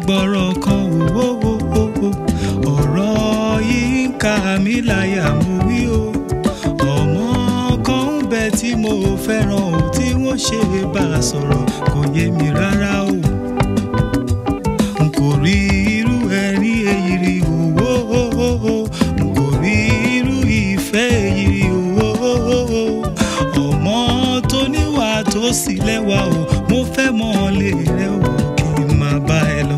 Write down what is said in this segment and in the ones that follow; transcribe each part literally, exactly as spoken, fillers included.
gbọ́rọ̀ kan wò wò wò ọ̀rọ̀ yìí ń ka mi láyà mo wí o ọmọ kan ń bẹ tí mo fẹ́ràn o tí wọ́n ṣe bá a sọ̀rọ̀ kò yé mi rárá o n kò rí irú ẹ̀rí èyí rí o n kò rí irú ìfẹ́ èyí rí o ọmọ tó níwà tó sì lẹ́wà o mo fẹ́ mọ̀ lé rẹ o kí n máa bá ẹ lọ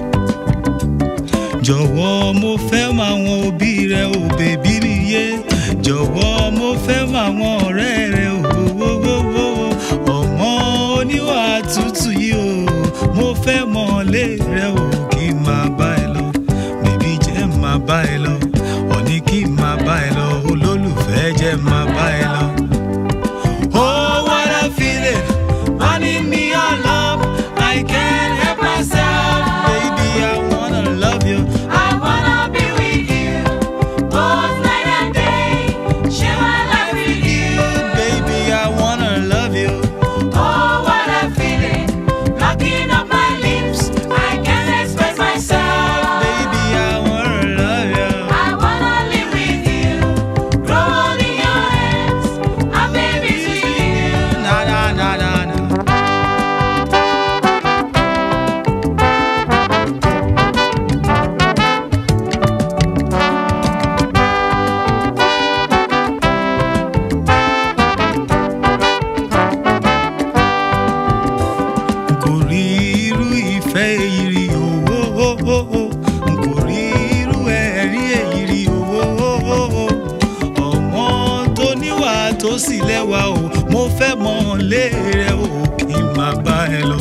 jọ̀wọ́ mo fẹ́ mọ àwọn òbí rẹ o bèbí mi yé jọ̀wọ́ mo fẹ́ mọ àwọn ọ̀rẹ́ rẹ o ọmọ oníwà tútù yìí o mo fẹ́ mọ̀ lé rẹ o kí n máa bá ẹ lọ bèbí jẹ́ máa bá ẹ lọ ọ̀ní kí n máa bá ẹ lọ olólùfẹ́ jẹ́ máa bá ẹ lọ. Oh, what a feeling, wanting me your love, I can't help myself, baby, I wanna love you, I wanna be with you, both night and day, share my life with you, baby, I wanna love you. Oh, what a feeling, locking up my lips, I can't express myself, Baby, I wanna love you. I wanna live with you, grow old in your hands, have babies with you. Na na na na na. N kò rí irú ìfẹ́ èyí rí o n kò rí irú ẹ̀rí èyí rí o ọmọ tó níwà tó sì lẹ́wà o mo fẹ́ mọ̀ lé rẹ o kí n máa bá ẹ lọ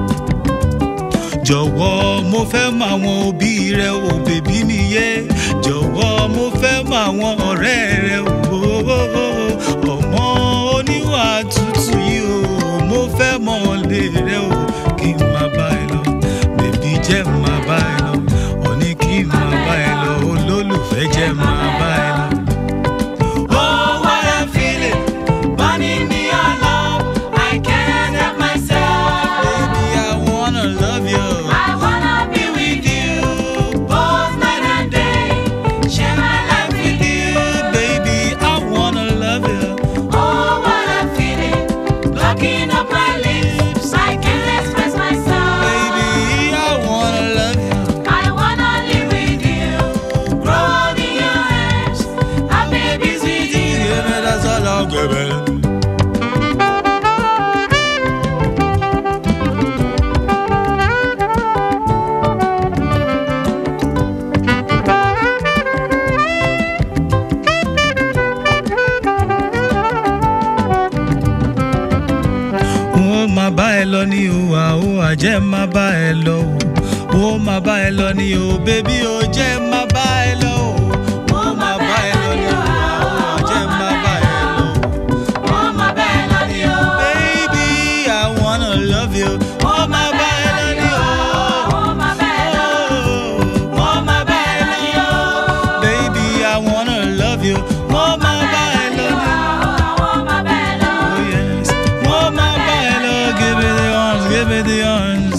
jọ̀wọ́ mo fẹ́ mọ àwọn òbí rẹ o bèbí mi yé jọ̀wọ́ mo fẹ́ mọ àwọn ọ̀rẹ́ rẹ o ọmọ oníwà tútù yìí o mo fẹ́ mọ̀ lé rẹ o kí n máa bá ẹ lọ bèbí jẹ́ máa bá ẹ lọ ọ̀ní kí n máa bá ẹ lọ olólùfẹ́ jẹ́ máa bá ẹ lọ. Oh, what a feeling, wanting me your love, I can't help myself. Baby, I wanna love you. I wanna be with you, both night and day, share my life with you. Baby, I wanna love you. Oh, what a feeling, locking up my lips, I can't express myself. Baby, I wanna love you. I wanna live with you, grow old in your hands, have babies with you. Give me that's all I'll give it. Wọ́n máa bá ẹ lọ ní o àó àjẹ́ máa bá ẹ lọ o wọ́n máa bá ẹ lọ ní o bébí o jẹ́ máa bá ẹ lọ o wọ́n máa bá ẹ lọ ní o àó àjẹ́ máa bá ẹ lọ o. Oh, my bad love you. Baby, I wanna love you. Oh, my bad love you. Oh, my bad love. Oh, my bad love you. Baby, I wanna love you. Oh, my bad love you. Oh, my bad love. Oh, yes. Oh, my bad love. Give me the arms, give me the arms.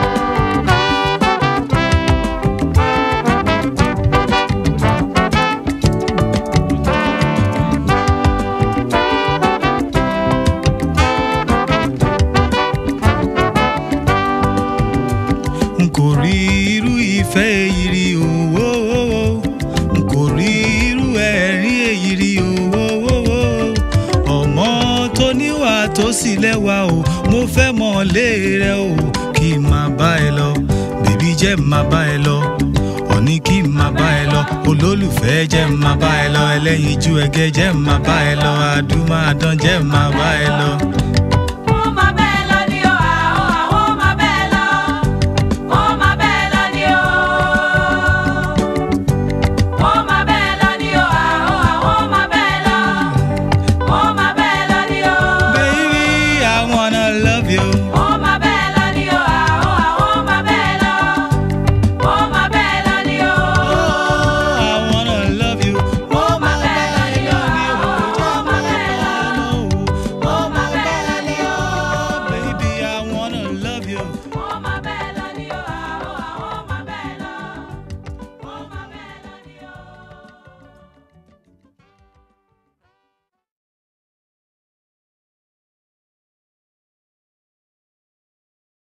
N kò rí irú ìfẹ́ èyí rí o n kò rí irú ẹ̀rí èyí rí o ọmọ tó níwà tó sì lẹ́wà o mo fẹ́ mọ̀ lé rẹ o kí n máa bá ẹ lọ bèbí jẹ́ máa bá ẹ lọ ọ̀ní kí n máa bá ẹ lọ olólùfẹ́ jẹ́ máa bá ẹ lọ ẹlẹ́yinjú ẹgẹ́ jẹ́ máa bá ẹ lọ àdúmàdán jẹ́ máa bá ẹ lọ.